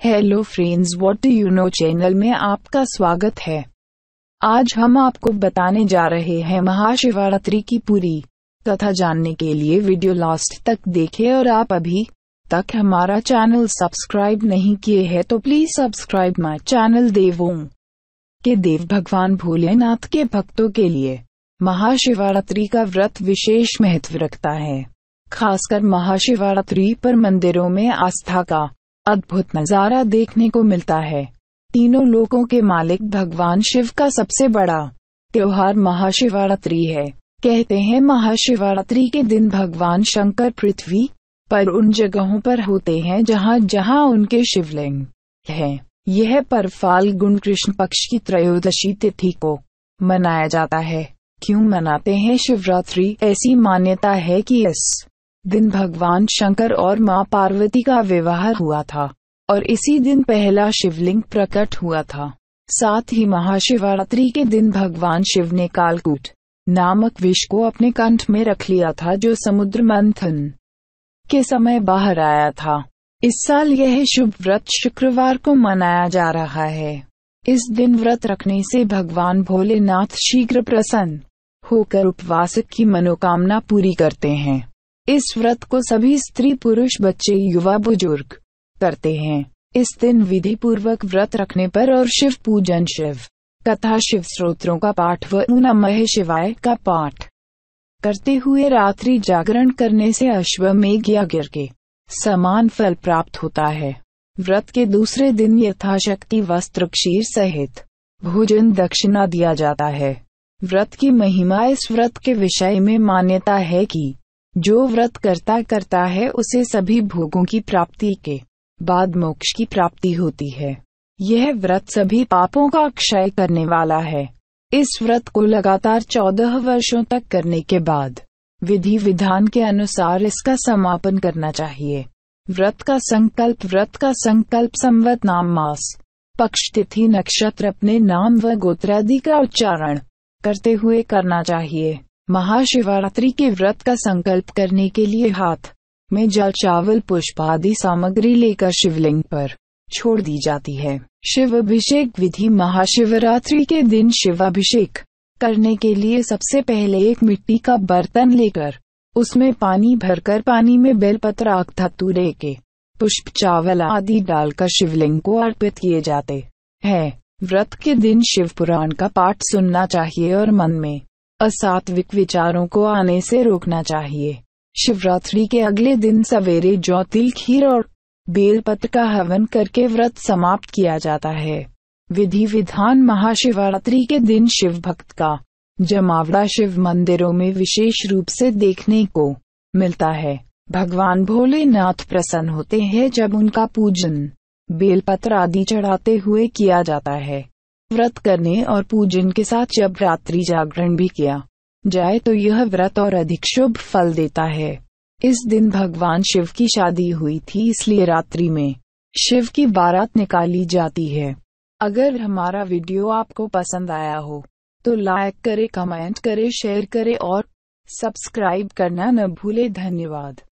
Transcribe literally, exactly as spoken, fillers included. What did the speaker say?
Hello friends, what do you know channel में आपका स्वागत है। आज हम आपको बताने जा रहे हैं महाशिवरात्रि की पूरी कथा। जानने के लिए वीडियो लास्ट तक देखें और आप अभी तक हमारा चैनल सब्सक्राइब नहीं किए हैं तो प्लीज सब्सक्राइब माय चैनल। देवों के देव भगवान भोलेनाथ के भक्तों के लिए महाशिवरात्रि का व्रत विशेष महत्व रखता है। खासकर महाशिवरात्रि पर मंदिरों में आस्था का अद्भुत नजारा देखने को मिलता है। तीनों लोकों के मालिक भगवान शिव का सबसे बड़ा त्योहार महाशिवरात्रि है। कहते हैं महाशिवरात्रि के दिन भगवान शंकर पृथ्वी पर उन जगहों पर होते हैं जहां जहां उनके शिवलिंग हैं। यह पर्व फाल्गुन कृष्ण पक्ष की त्रयोदशी तिथि को मनाया जाता है। क्यों मनाते हैं शिवरात्रि? ऐसी मान्यता है कि इस दिन भगवान शंकर और मां पार्वती का विवाह हुआ था और इसी दिन पहला शिवलिंग प्रकट हुआ था। साथ ही महाशिवरात्रि के दिन भगवान शिव ने कालकूट नामक विष को अपने कंठ में रख लिया था, जो समुद्र मंथन के समय बाहर आया था। इस साल यह शुभ व्रत शुक्रवार को मनाया जा रहा है। इस दिन व्रत रखने से भगवान भोलेनाथ शीघ्र प्रसन्न होकर उपवासक की मनोकामना पूरी करते हैं। इस व्रत को सभी स्त्री पुरुष बच्चे युवा बुजुर्ग करते हैं। इस दिन विधि पूर्वक व्रत रखने पर और शिव पूजन, शिव कथा, शिव स्तोत्रों का पाठ व ओम नमः शिवाय का पाठ करते हुए रात्रि जागरण करने से अश्वमेध यज्ञ के समान फल प्राप्त होता है। व्रत के दूसरे दिन यथाशक्ति वस्त्र क्षीर सहित भोजन दक्षिणा दिया जाता है। व्रत की महिमा। इस व्रत के विषय में मान्यता है कि जो व्रत करता करता है उसे सभी भोगों की प्राप्ति के बाद मोक्ष की प्राप्ति होती है। यह व्रत सभी पापों का क्षय करने वाला है। इस व्रत को लगातार चौदह वर्षों तक करने के बाद विधि विधान के अनुसार इसका समापन करना चाहिए। व्रत का संकल्प। व्रत का संकल्प संवत नाम, मास, पक्ष, तिथि, नक्षत्र, अपने नाम व गोत्रादि का उच्चारण करते हुए करना चाहिए। महाशिवरात्रि के व्रत का संकल्प करने के लिए हाथ में जल, चावल, पुष्प आदि सामग्री लेकर शिवलिंग पर छोड़ दी जाती है। शिव अभिषेक विधि। महाशिवरात्रि के दिन शिवाभिषेक करने के लिए सबसे पहले एक मिट्टी का बर्तन लेकर उसमें पानी भरकर पानी में बेलपत्र, आक, धतूरे के पुष्प, चावल आदि डालकर शिवलिंग को अर्पित किए जाते हैं। व्रत के दिन शिव पुराण का पाठ सुनना चाहिए और मन में असात्विक विचारों को आने से रोकना चाहिए। शिवरात्रि के अगले दिन सवेरे जौ, तिल, खीर और बेलपत्र का हवन करके व्रत समाप्त किया जाता है। विधि विधान। महाशिवरात्रि के दिन शिव भक्त का जमावड़ा शिव मंदिरों में विशेष रूप से देखने को मिलता है। भगवान भोलेनाथ प्रसन्न होते हैं जब उनका पूजन बेलपत्र आदि चढ़ाते हुए किया जाता है। व्रत करने और पूजन के साथ जब रात्रि जागरण भी किया जाए तो यह व्रत और अधिक शुभ फल देता है। इस दिन भगवान शिव की शादी हुई थी, इसलिए रात्रि में शिव की बारात निकाली जाती है। अगर हमारा वीडियो आपको पसंद आया हो तो लाइक करें, कमेंट करें, शेयर करें और सब्सक्राइब करना न भूलें। धन्यवाद।